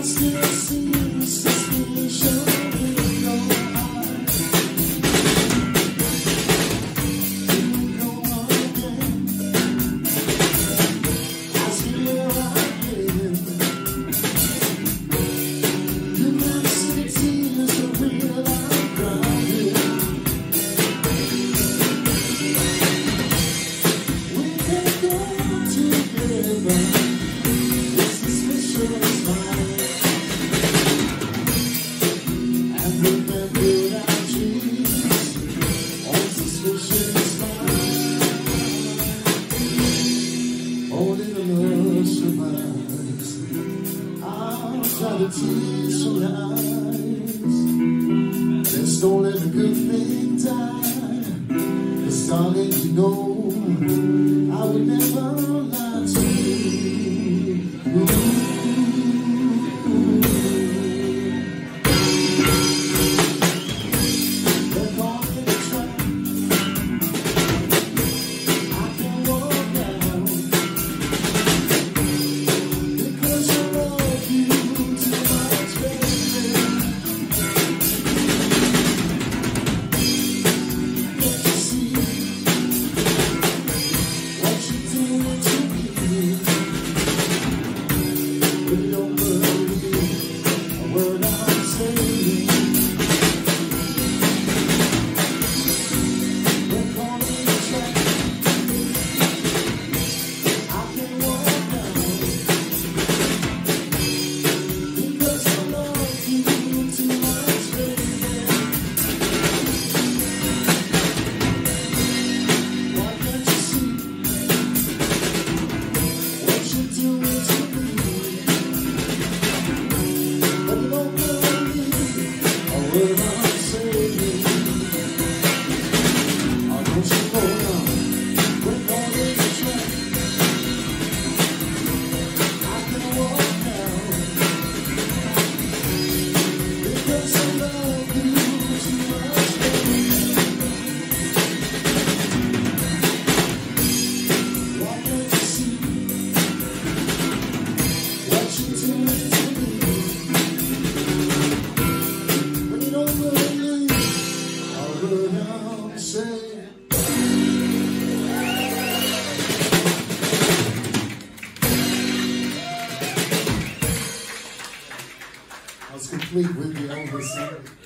still see suspicion in your eyes. You know again, I see where I've been. You never said tears are real, I'm grounded. We can go together. Only the love survives. I'll try to tease your eyes. Just don't let a good thing die. 'Cause darling, you know I would never lie to you. I was complete with the Elvis.